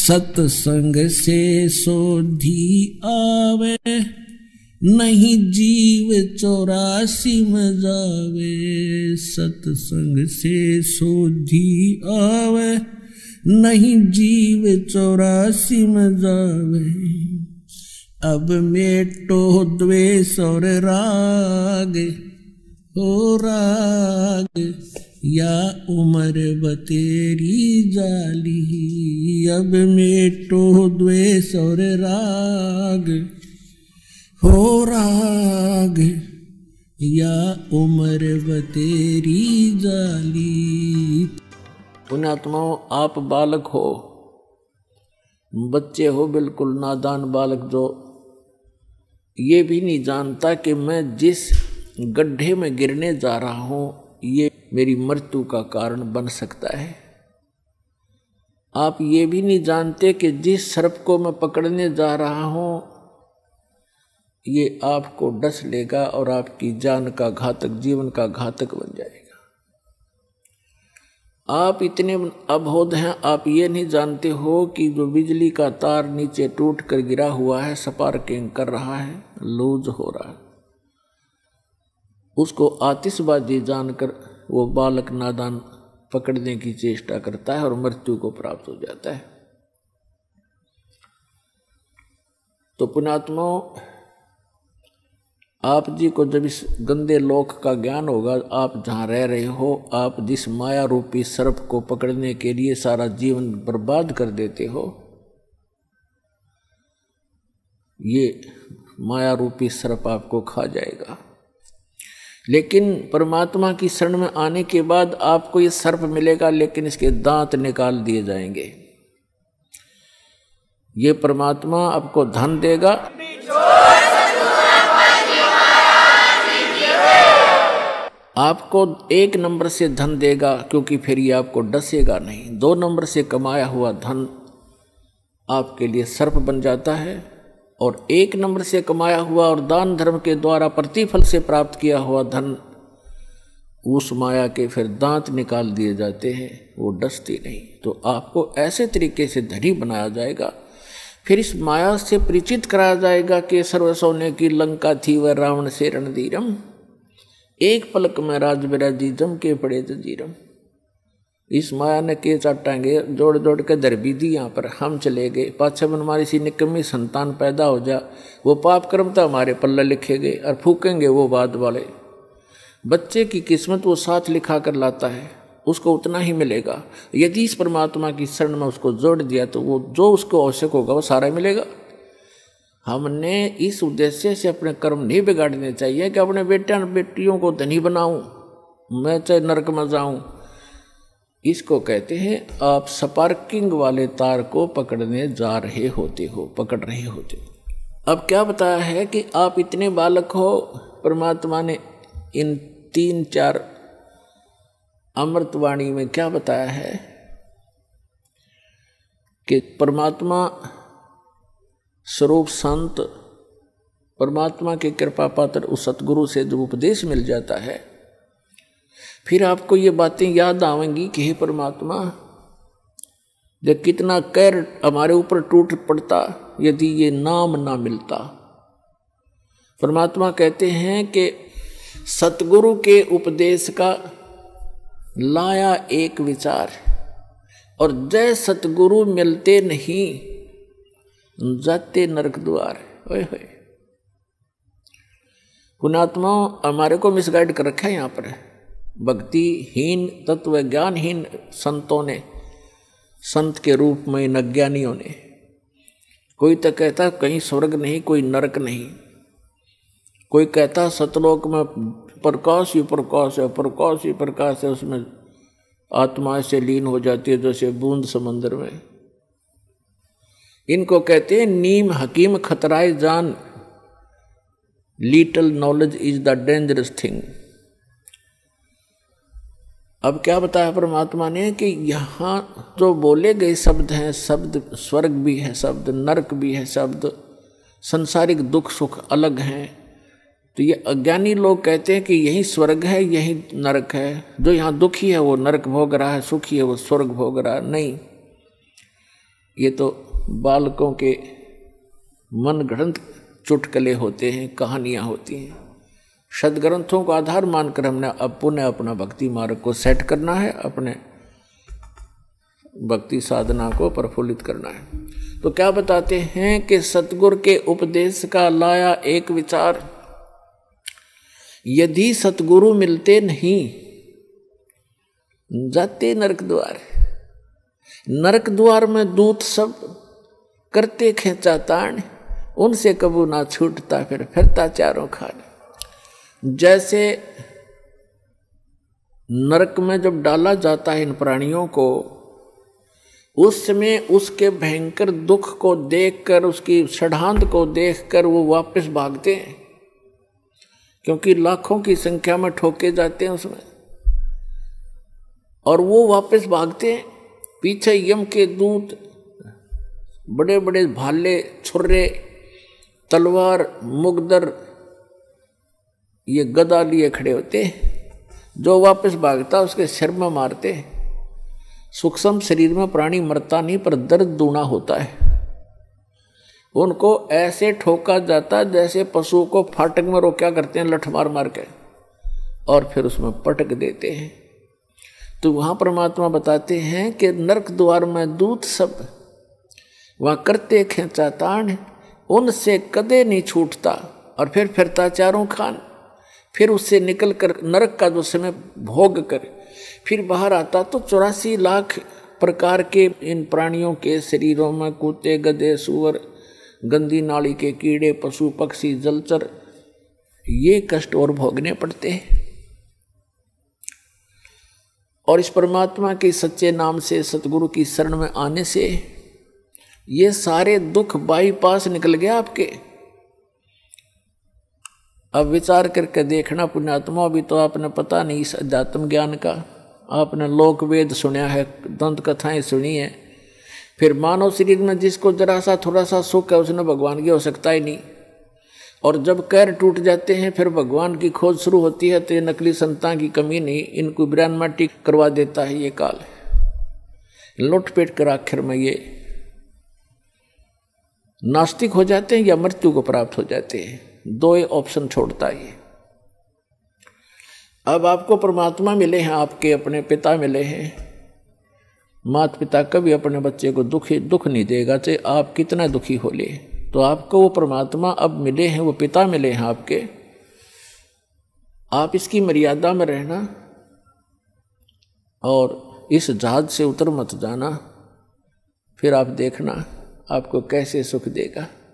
सत्संग से सोधी आवे, नहीं जीव 84 में जावे। सत्संग से सोधी आवे, नहीं जीव 84 में जावे। अब मेटो द्वेष और राग, हो राग या उम्र बतेरी जाली। अब मेटो द्वेष और राग, हो राग या उम्र बतेरी जाली। पुण्यात्माओं, आप बालक हो, बच्चे हो, बिल्कुल नादान बालक, जो ये भी नहीं जानता कि मैं जिस गड्ढे में गिरने जा रहा हूं ये मेरी मृत्यु का कारण बन सकता है। आप ये भी नहीं जानते कि जिस सर्प को मैं पकड़ने जा रहा हूं ये आपको डस लेगा और आपकी जान का घातक, जीवन का घातक बन जाएगा। आप इतने अबोध हैं, आप ये नहीं जानते हो कि जो बिजली का तार नीचे टूट कर गिरा हुआ है, स्पार्किंग कर रहा है, लूज हो रहा है, उसको आतिशबाजी जानकर वो बालक नादान पकड़ने की चेष्टा करता है और मृत्यु को प्राप्त हो जाता है। तो पुण्यात्माओं, आप जी को जब इस गंदे लोक का ज्ञान होगा, आप जहाँ रह रहे हो, आप जिस माया रूपी सर्प को पकड़ने के लिए सारा जीवन बर्बाद कर देते हो, ये माया रूपी सर्प आपको खा जाएगा। लेकिन परमात्मा की शरण में आने के बाद आपको ये सर्प मिलेगा, लेकिन इसके दांत निकाल दिए जाएंगे। ये परमात्मा आपको धन देगा, आपको 1 नंबर से धन देगा, क्योंकि फिर ये आपको डसेगा नहीं। 2 नंबर से कमाया हुआ धन आपके लिए सर्प बन जाता है, और 1 नंबर से कमाया हुआ और दान धर्म के द्वारा प्रतिफल से प्राप्त किया हुआ धन, उस माया के फिर दांत निकाल दिए जाते हैं, वो डसती नहीं। तो आपको ऐसे तरीके से धनी बनाया जाएगा, फिर इस माया से परिचित कराया जाएगा कि सर्व सोने की लंका थी वह रावण से रणधीरम, एक पलक में राज बिराजी जम के पड़े जंजीरम। इस माया ने के चाटांगे जोड़ जोड़ के दर भी दी, यहाँ पर हम चले गए, पाछे बन हमारी सी निकम्मी संतान पैदा हो जा, वो पाप कर्म तो हमारे पल्ले लिखे गए और फूकेंगे वो बाद वाले। बच्चे की किस्मत वो साथ लिखा कर लाता है, उसको उतना ही मिलेगा। यदि इस परमात्मा की शरण में उसको जोड़ दिया तो वो जो उसको आवश्यक होगा वो सारा मिलेगा। हमने इस उद्देश्य से अपने कर्म नहीं बिगाड़ने चाहिए कि अपने बेटे बेटियों को धनी बनाऊं, मैं चाहे नरक में जाऊं। इसको कहते हैं आप स्पार्किंग वाले तार को पकड़ने जा रहे होते हो, पकड़ रहे होते हो। अब क्या बताया है कि आप इतने बालक हो, परमात्मा ने इन 3-4 अमृतवाणी में क्या बताया है कि परमात्मा स्वरूप संत, परमात्मा के कृपा पात्र उस सतगुरु से जब उपदेश मिल जाता है, फिर आपको ये बातें याद आवेंगी कि हे परमात्मा, जब कितना कहर हमारे ऊपर टूट पड़ता यदि ये नाम ना मिलता। परमात्मा कहते हैं कि सतगुरु के उपदेश का लाया एक विचार, और जय सतगुरु मिलते नहीं जाते नरक द्वार। ओए होए, पुण्यात्मा हमारे को मिसगाइड कर रखा है यहाँ पर। भक्तिहीन तत्व ज्ञानहीन संतों ने, संत के रूप में इन अज्ञानियों ने, कोई तो कहता कहीं स्वर्ग नहीं कोई नरक नहीं, कोई कहता सतलोक में प्रकाश ही प्रकाश है, प्रकाश ही प्रकाश है, उसमें आत्मा से लीन हो जाती है जैसे बूंद समंदर में। इनको कहते हैं नीम हकीम खतराए जान, little knowledge is the dangerous thing. अब क्या बताया परमात्मा ने कि यहाँ जो बोले गए शब्द हैं, शब्द स्वर्ग भी है, शब्द नरक भी है, शब्द संसारिक दुख सुख अलग हैं। तो ये अज्ञानी लोग कहते हैं कि यही स्वर्ग है यही नरक है, जो यहाँ दुखी है वो नरक भोग रहा है, सुखी है वो स्वर्ग भोग रहा है। नहीं, ये तो बालकों के मनगढ़ंत चुटकुले होते हैं, कहानियाँ होती हैं। सदग्रंथों को आधार मानकर हमने अब पुनः अपना भक्ति मार्ग को सेट करना है, अपने भक्ति साधना को प्रफुल्लित करना है। तो क्या बताते हैं कि सतगुरु के उपदेश का लाया एक विचार, यदि सतगुरु मिलते नहीं जाते नरक द्वार, नरक द्वार में दूत सब करते खेचा ताण, उनसे कबू ना छूटता फिर फिरता चारों खान। जैसे नरक में जब डाला जाता है इन प्राणियों को, उस समय उसके भयंकर दुख को देखकर, उसकी षड्हांत को देखकर वो वापस भागते हैं, क्योंकि लाखों की संख्या में ठोके जाते हैं उसमें, और वो वापस भागते हैं। पीछे यम के दूत बड़े बड़े भाले, छुर्रे, तलवार, मुगदर, ये गदा लिए खड़े होते, जो वापस भागता उसके सिर में मारते। सूक्ष्म शरीर में प्राणी मरता नहीं, पर दर्द दूना होता है। उनको ऐसे ठोका जाता जैसे पशु को फाटक में रोका करते हैं, लठ मार मार के, और फिर उसमें पटक देते हैं। तो वहाँ परमात्मा बताते हैं कि नरक द्वार में दूत सब वहाँ करते खेचा ताण, उनसे कदे नहीं छूटता, और फिर फिरता चारों खान। फिर उससे निकल कर नरक का जो समय भोग कर फिर बाहर आता तो 84 लाख प्रकार के इन प्राणियों के शरीरों में कुत्ते, गधे, सूअर, गंदी नाली के कीड़े, पशु पक्षी, जलचर, ये कष्ट और भोगने पड़ते हैं। और इस परमात्मा के सच्चे नाम से, सतगुरु की शरण में आने से ये सारे दुख बाईपास निकल गया आपके। अब विचार करके देखना पुण्यात्मा, भी तो आपने पता नहीं इस अध्यात्म ज्ञान का, आपने लोक वेद सुना है, दंत कथाएं सुनी है, फिर मानव शरीर में जिसको जरा सा थोड़ा सा सुख है उसने भगवान की हो सकता ही नहीं। और जब कैर टूट जाते हैं फिर भगवान की खोज शुरू होती है, तो ये नकली संतान की कमी नहीं, इनको ब्रह्मांड करवा देता है ये काल। लुटपेट कर आखिर में ये नास्तिक हो जाते हैं या मृत्यु को प्राप्त हो जाते हैं। दो ऑप्शन छोड़ता है। अब आपको परमात्मा मिले हैं, आपके अपने पिता मिले हैं। माता पिता कभी अपने बच्चे को दुख नहीं देगा, चाहे आप कितना दुखी हो ले। तो आपको वो परमात्मा अब मिले हैं, वो पिता मिले हैं आपके। आप इसकी मर्यादा में रहना और इस जहाज से उतर मत जाना, फिर आप देखना आपको कैसे सुख देगा।